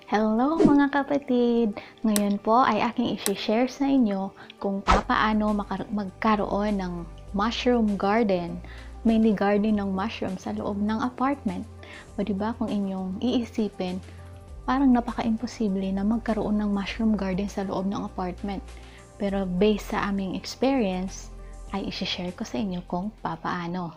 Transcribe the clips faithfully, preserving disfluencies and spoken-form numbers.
Hello mga kapatid! Ngayon po ay aking i-share sa inyo kung paano magkaroon ng mushroom garden, mini garden ng mushroom sa loob ng apartment. O diba kung inyong iisipin, parang napaka-imposible na magkaroon ng mushroom garden sa loob ng apartment. Pero based sa aming experience, ay i-share ko sa inyo kung paano.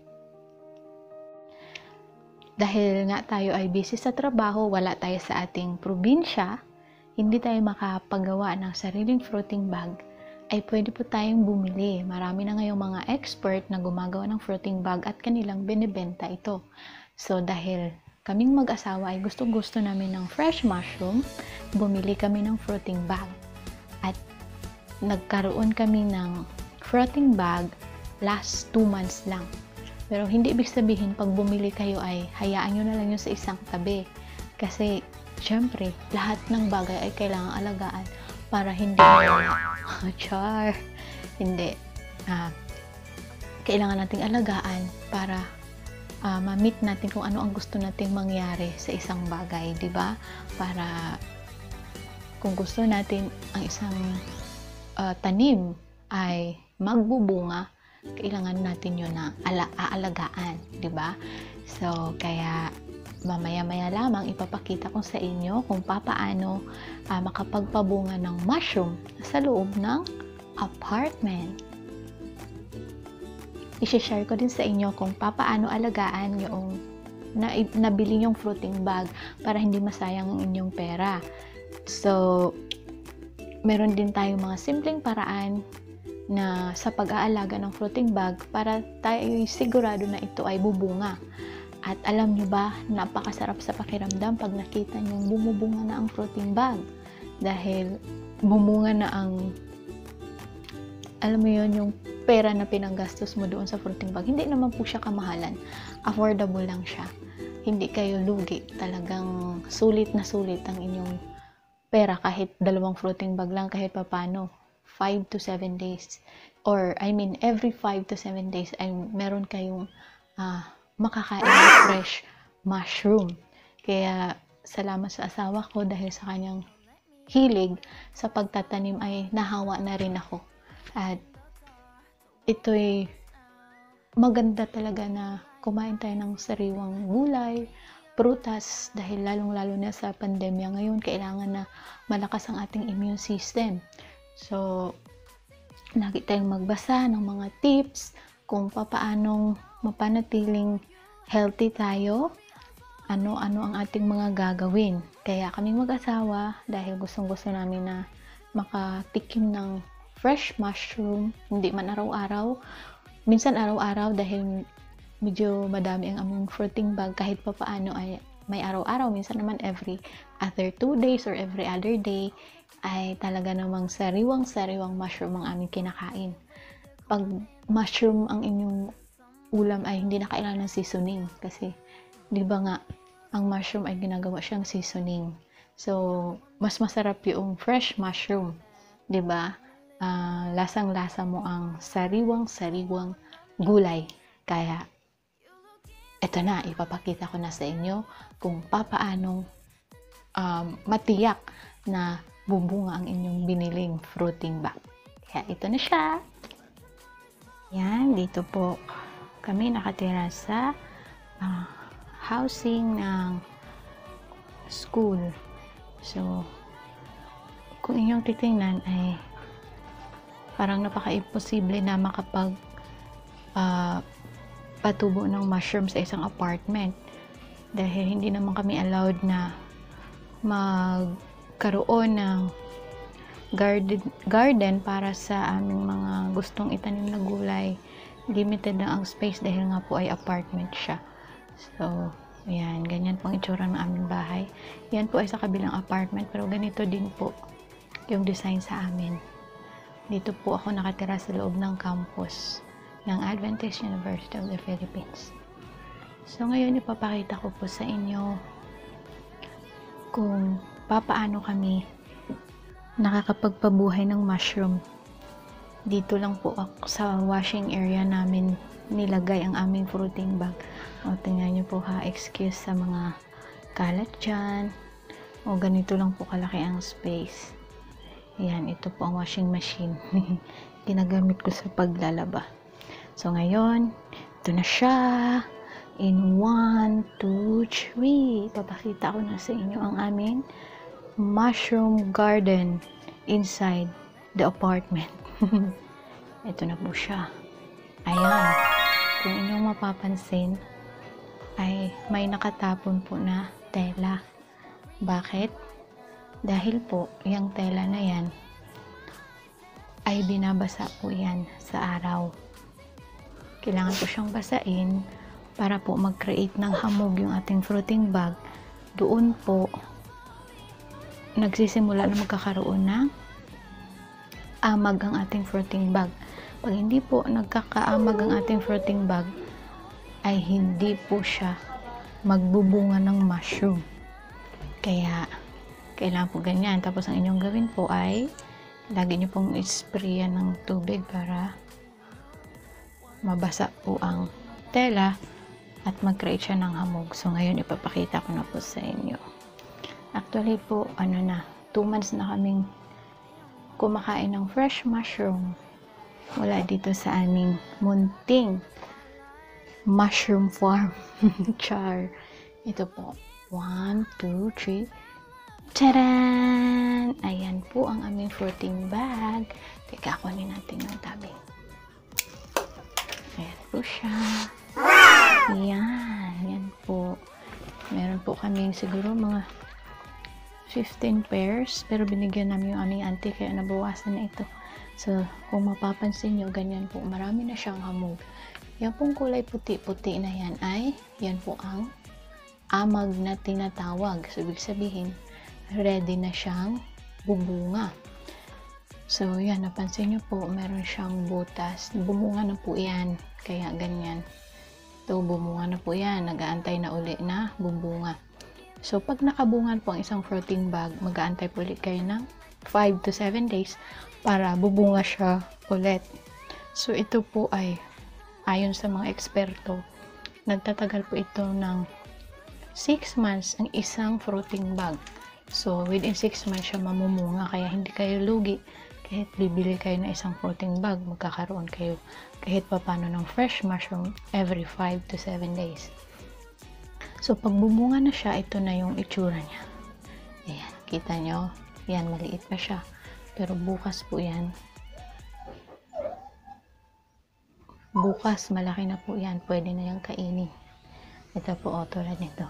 Dahil nga tayo ay busy sa trabaho, wala tayo sa ating probinsya, hindi tayo makapagawa ng sariling fruiting bag, ay pwede po tayong bumili. Marami na ngayong mga expert na gumagawa ng fruiting bag at kanilang binibenta ito. So dahil kaming mag-asawa ay gustong-gusto namin ng fresh mushroom, bumili kami ng fruiting bag. At nagkaroon kami ng fruiting bag last two months lang. Pero hindi ibig sabihin pag bumili kayo ay hayaan nyo na lang yun sa isang tabi. Kasi, syempre, lahat ng bagay ay kailangang alagaan para hindi char, hindi. Ah, kailangan nating alagaan para ah, ma-meet natin kung ano ang gusto nating mangyari sa isang bagay, di ba? Para kung gusto natin ang isang uh, tanim ay magbubunga, kailangan natin yun na ala aalagaan, di ba? So, kaya mamaya-maya lamang ipapakita ko sa inyo kung papaano uh, makapagpabunga ng mushroom sa loob ng apartment. I-share ko din sa inyo kung papaano alagaan yung na, nabili yung fruiting bag para hindi masayang ang inyong pera. So, meron din tayong mga simpleng paraan na sa pag-aalaga ng fruiting bag para tayo sigurado na ito ay bubunga. At alam nyo ba, napakasarap sa pakiramdam pag nakita nyo bumubunga na ang fruiting bag. Dahil bumunga na ang, alam mo yun, yung pera na pinanggastos mo doon sa fruiting bag. Hindi naman po siya kamahalan. Affordable lang siya. Hindi kayo lugi. Talagang sulit na sulit ang inyong pera kahit dalawang fruiting bag lang, kahit papano. five to seven days or I mean every five to seven days ay meron kayong uh, makakain ng fresh mushroom. Kaya salamat sa asawa ko dahil sa kanyang hilig sa pagtatanim ay nahawa na rin ako. At ito'y maganda talaga na kumain tayo ng sariwang gulay, prutas, dahil lalong-lalo na sa pandemya ngayon kailangan na malakas ang ating immune system. So, lagi tayong magbasa ng mga tips kung papaanong mapanatiling healthy tayo, ano-ano ang ating mga gagawin. Kaya kaming mag-asawa, dahil gustong-gusto namin na makatikim ng fresh mushroom, hindi man araw-araw, minsan araw-araw dahil medyo madami ang aming fruiting bag, kahit papaano ay may araw-araw, minsan naman every other two days or every other day, ay talaga namang sariwang-sariwang mushroom ang aming kinakain. Pag mushroom ang inyong ulam ay hindi na kailangan ng seasoning kasi di ba nga ang mushroom ay ginagawa siyang seasoning. So, mas masarap yung fresh mushroom, di ba? Uh, lasang-lasa mo ang sariwang-sariwang gulay. Kaya eto na, ipapakita ko na sa inyo kung papaanong um, matiyak na bubunga ang inyong biniling fruiting bag. Kaya ito na siya. Yan, dito po kami nakatira sa uh, housing ng school. So, kung inyong titingnan ay parang napaka-imposible na makapag uh, patubo ng mushroom sa isang apartment. Dahil hindi naman kami allowed na magkaroon ng garden, garden para sa aming mga gustong itanim na gulay. Limited lang ang space dahil nga po ay apartment siya. So, ayan, ganyan pong itsura ng aming bahay. Yan po ay sa kabilang apartment, pero ganito din po yung design sa amin. Dito po ako nakatira sa loob ng campus ng Adventist University of the Philippines. So, ngayon ipapakita ko po sa inyo kung papaano kami nakakapagpabuhay ng mushroom. Dito lang po ako sa washing area namin nilagay ang aming fruiting bag. O, tingnan nyo po ha, excuse sa mga kalat dyan. O, ganito lang po kalaki ang space. Ayan, ito po ang washing machine. Ginagamit ko sa paglalaba. So, ngayon, ito na siya. In one, two, three. Papakita ko na sa inyo ang aming mushroom garden inside the apartment. Ito na po siya. Ayan. Kung inyong mapapansin, ay may nakatapon po na tela. Bakit? Dahil po, yung tela na yan, ay binabasa po yan sa araw. Kailangan po siyang basain para po mag-create ng hamog yung ating fruiting bag. Doon po, nagsisimula na magkakaroon ng amag ang ating fruiting bag. Pag hindi po nagkakaamag ang ating fruiting bag, ay hindi po siya magbubunga ng mushroom. Kaya, kailangan po ganyan. Tapos, ang inyong gawin po ay lagi nyo pong isprayan ng tubig para mabasa po ang tela at mag-create siya ng hamog. So, ngayon, ipapakita ko na po sa inyo. Actually po, ano na, two months na kaming kumakain ng fresh mushroom mula dito sa aming munting mushroom farm. Char. Ito po. One, two, three. Tadaan! Ayan po ang aming fruiting bag. Teka, kunin natin yung tabi. Ayan po siya. Ayan. Ayan po. Meron po kami siguro mga fifteen pairs. Pero binigyan namin yung aming auntie kaya nabawasan na ito. So, kung mapapansin nyo, ganyan po. Marami na siyang hamog. Yan pong kulay puti-puti na yan ay, yan po ang amag na tinatawag. So, ibig sabihin, ready na siyang bubunga. So, yan, napansin nyo po, meron siyang butas. Bumunga na po yan. Kaya, ganyan. So, bumunga na po yan. Nag-aantay na uli na bubunga. So, pag nakabungan po ang isang fruiting bag, mag-aantay po ulit kayo ng five to seven days para bubunga siya ulit. So, ito po ay, ayon sa mga eksperto, nagtatagal po ito ng six months ang isang fruiting bag. So, within six months siya mamumunga. Kaya hindi kayo lugi. Kahit bibili kayo ng isang fruiting bag, magkakaroon kayo kahit papano ng fresh mushroom every five to seven days. So, pag bumunga na siya, ito na yung itsura niya. Ayan, kita nyo? Yan, maliit pa siya. Pero bukas po yan. Bukas, malaki na po yan. Pwede na yung kainin. Ito po, o, tulad nito.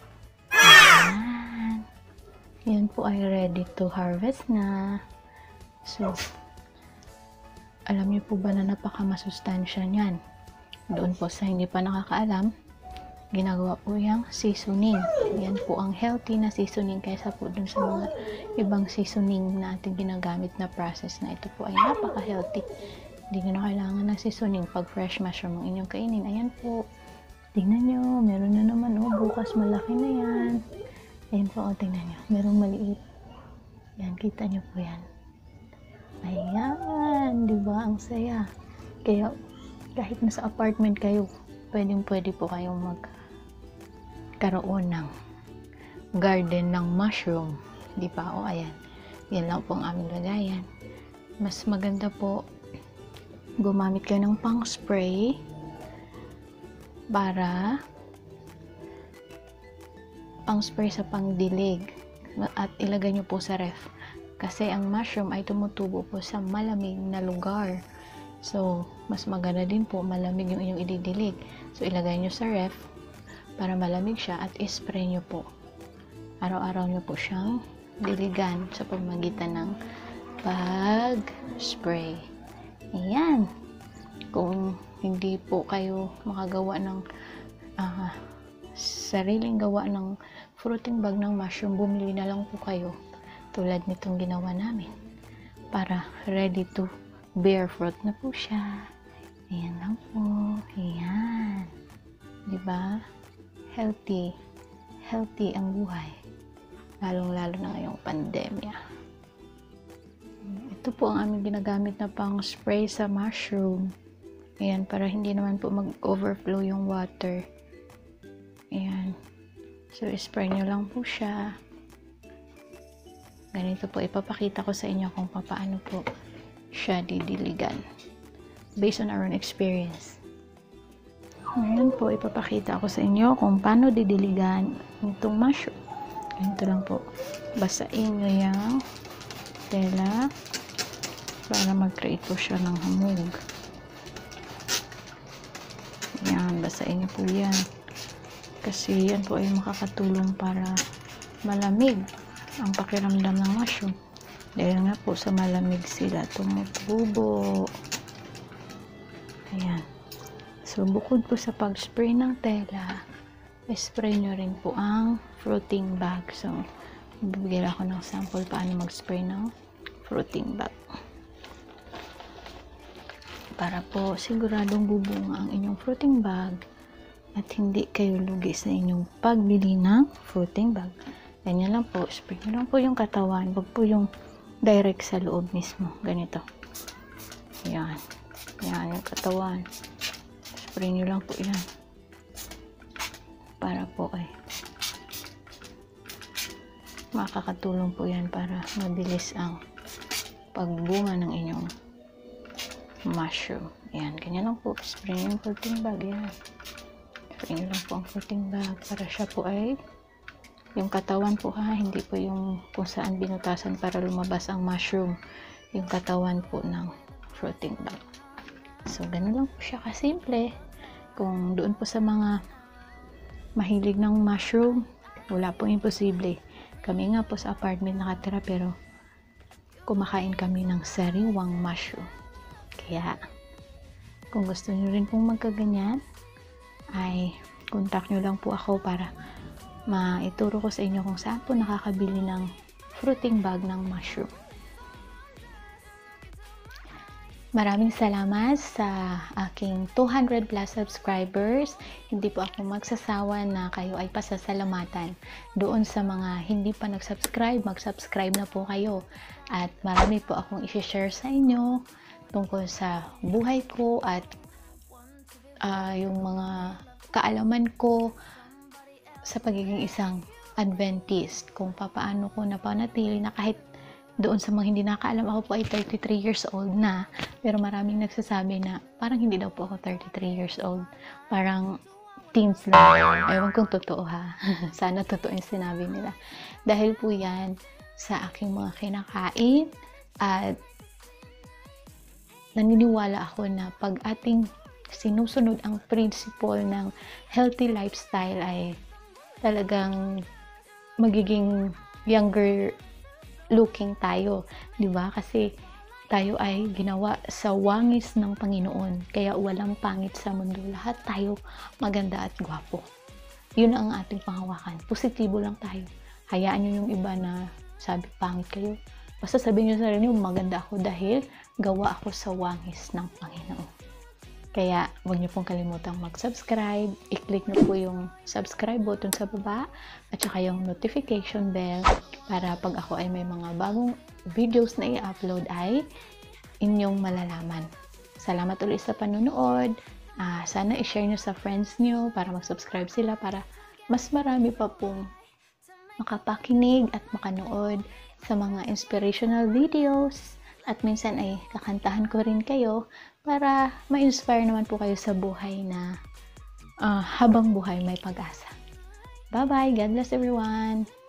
Ayan. Yan po ay ready to harvest na. So, alam niyo po ba na napakamasustansya niyan? Doon po sa hindi pa nakakaalam, ginagawa po yung seasoning. Yan po ang healthy na seasoning kaysa po dun sa mga ibang seasoning na ating ginagamit na process na ito po ay napaka-healthy. Hindi nyo na kailangan ng seasoning pag fresh mushroom ang inyong kainin. Ayan po. Tingnan nyo. Meron na naman. Oh, bukas malaki na yan. Ayan po. Oh, tingnan nyo. Merong maliit. Yan. Kita nyo po yan. Ayan. Diba? Ang saya. Kaya, kahit nasa apartment kayo, pwedeng pwede po kayong magkaroon ng garden ng mushroom. Di ba? O, ayan. Yan lang po ang aming lagayan. Mas maganda po gumamit kayo ng pang spray para pang spray sa pangdilig at ilagay nyo po sa ref kasi ang mushroom ay tumutubo po sa malamig na lugar. So, mas maganda din po malamig yung inyong ididilig. So, ilagay nyo sa ref para malamig siya at ispray nyo po. Araw-araw nyo po siyang diligan sa pamamagitan ng pag-spray. Ayan. Kung hindi po kayo makagawa ng uh, sariling gawa ng fruiting bag ng mushroom, bumili na lang po kayo tulad nitong ginawa namin para ready to bear fruit na po siya. Ayan lang po. Ayan. Diba? Healthy. Healthy ang buhay. Lalong-lalo na ngayong pandemya. Ito po ang aming ginagamit na pang spray sa mushroom. Ayan, para hindi naman po mag-overflow yung water. Ayan. So, spray nyo lang po siya. ganito po, ipapakita ko sa inyo kung paano po siya didiligan based on our own experience. Ngayon po, ipapakita ko sa inyo kung paano didiligan itong mushroom. Ganito lang po, basain nyo yung tela para mag-create po siya ng hamog. Yan, basain nyo po yan kasi yan po ay makakatulong para malamig ang pakiramdam ng mushroom dahil nga po sa malamig sila tumutubo. Ayan, so bukod po sa pag-spray ng tela, spray nyo rin po ang fruiting bag. So bibigyan ako ng sample paano mag-spray ng fruiting bag para po siguradong bubunga ang inyong fruiting bag at hindi kayo lugi sa inyong pagbili ng fruiting bag. Ganyan lang po, spray nyo lang po yung katawan, wag po yung direct sa loob mismo, ganito. Yan, yan yung katawan, spray nyo lang po yan para po ay makakatulong po yan para mabilis ang pagbunga ng inyong mushroom. Yan, ganyan lang po, spray nyo yung fruiting bag, yan. Spray nyo lang po ang fruiting bag para siya po ay yung katawan po ha, hindi po yung kung saan binutasan para lumabas ang mushroom, yung katawan po ng fruiting bag. So ganun lang po siya kasimple. Kung doon po sa mga mahilig ng mushroom, wala pong imposible. Kami nga po sa apartment nakatira pero kumakain kami ng sariwang mushroom. Kaya kung gusto nyo rin pong magkaganyan ay contact nyo lang po ako para maituro ko sa inyo kung saan po nakakabili ng fruiting bag ng mushroom. Maraming salamat sa aking two hundred plus subscribers. Hindi po ako magsasawa na kayo ay pasasalamatan. Doon sa mga hindi pa nag-subscribe, mag-subscribe na po kayo. At marami po akong i-share sa inyo tungkol sa buhay ko at uh, yung mga kaalaman ko sa pagiging isang Adventist, kung papaano ko napanatili na kahit doon sa mga hindi nakaalam, ako po ay thirty-three years old na, pero maraming nagsasabi na parang hindi daw po ako thirty-three years old, parang teens lang. Ewan kung totoo ha. Sana totoo yung sinabi nila, dahil po yan sa aking mga kinakain at naniniwala ako na pag ating sinusunod ang principle ng healthy lifestyle ay talagang magiging younger looking tayo, di ba? Kasi tayo ay ginawa sa wangis ng Panginoon, kaya walang pangit sa mundo. Lahat tayo maganda at gwapo. Yun ang ating panghawakan. Positibo lang tayo. Hayaan nyo yung iba na sabi pangit kayo. Basta sabihin nyo sa sarili nyo, maganda ako dahil gawa ako sa wangis ng Panginoon. Kaya huwag niyo pong kalimutang mag-subscribe. I-click niyo po yung subscribe button sa baba at saka yung notification bell para pag ako ay may mga bagong videos na i-upload ay inyong malalaman. Salamat ulit sa panonood. Uh, sana i-share niyo sa friends niyo para mag-subscribe sila para mas marami pa pong makapakinig at makanood sa mga inspirational videos. At minsan ay kakantahan ko rin kayo para ma-inspire naman po kayo sa buhay na uh, habang buhay may pag-asa. Bye-bye! God bless everyone!